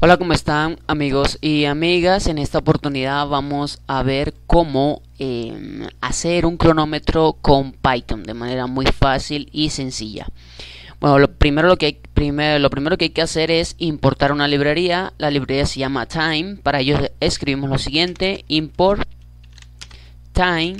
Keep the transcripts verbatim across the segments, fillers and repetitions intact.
Hola, ¿cómo están amigos y amigas? En esta oportunidad vamos a ver cómo eh, hacer un cronómetro con Python de manera muy fácil y sencilla. Bueno, lo primero, lo que hay, primero, lo primero que hay que hacer es importar una librería. La librería se llama Time. Para ello escribimos lo siguiente: import Time.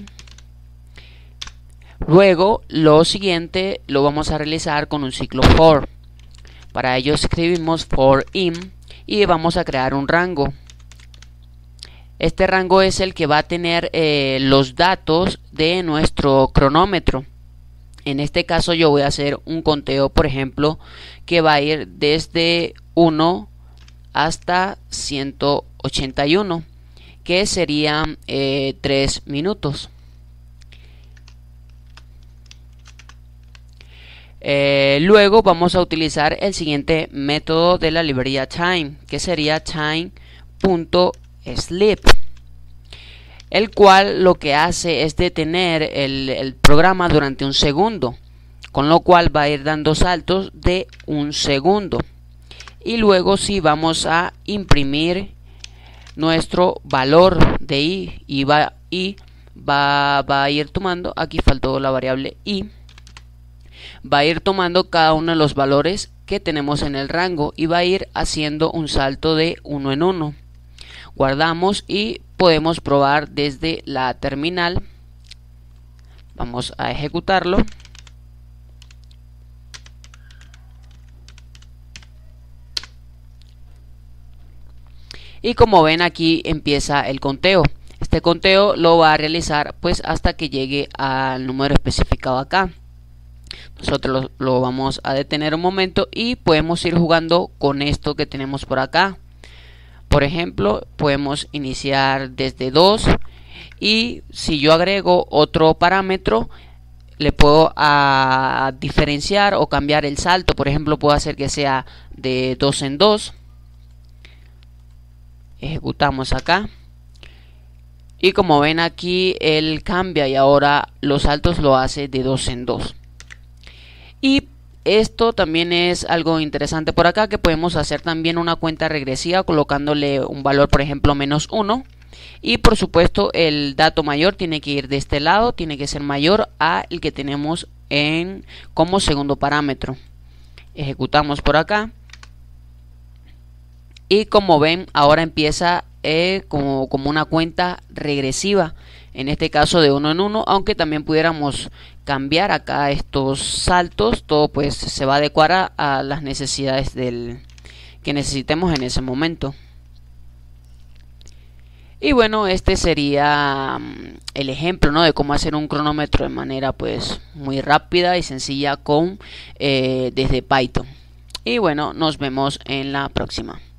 Luego lo siguiente lo vamos a realizar con un ciclo for. Para ello escribimos for in y vamos a crear un rango. Este rango es el que va a tener eh, los datos de nuestro cronómetro. En este caso yo voy a hacer un conteo, por ejemplo, que va a ir desde uno hasta ciento ochenta y uno, que serían eh, tres minutos. Eh, luego vamos a utilizar el siguiente método de la librería time, que sería time.sleep, el cual lo que hace es detener el, el programa durante un segundo, con lo cual va a ir dando saltos de un segundo. Y luego sí vamos a imprimir nuestro valor de i y va, y va, va a ir tomando, aquí faltó la variable i, va a ir tomando cada uno de los valores que tenemos en el rango y va a ir haciendo un salto de uno en uno. Guardamos y podemos probar desde la terminal. Vamos a ejecutarlo. Y como ven, aquí empieza el conteo. Este conteo lo va a realizar pues hasta que llegue al número especificado acá. Nosotros lo, lo vamos a detener un momento y podemos ir jugando con esto que tenemos por acá. Por ejemplo, podemos iniciar desde dos y si yo agrego otro parámetro le puedo a, a diferenciar o cambiar el salto. Por ejemplo, puedo hacer que sea de dos en dos. Ejecutamos acá y como ven aquí él cambia y ahora los saltos lo hace de dos en dos. Y esto también es algo interesante por acá, que podemos hacer también una cuenta regresiva colocándole un valor, por ejemplo, menos uno. Y por supuesto el dato mayor tiene que ir de este lado, tiene que ser mayor a el que tenemos en como segundo parámetro. Ejecutamos por acá. Y como ven, ahora empieza eh, como, como una cuenta regresiva. En este caso de uno en uno, aunque también pudiéramos cambiar acá estos saltos, todo pues se va a adecuar a, a las necesidades del que necesitemos en ese momento. Y bueno, este sería um, el ejemplo, ¿no?, de cómo hacer un cronómetro de manera pues muy rápida y sencilla con eh, desde Python. Y bueno, nos vemos en la próxima.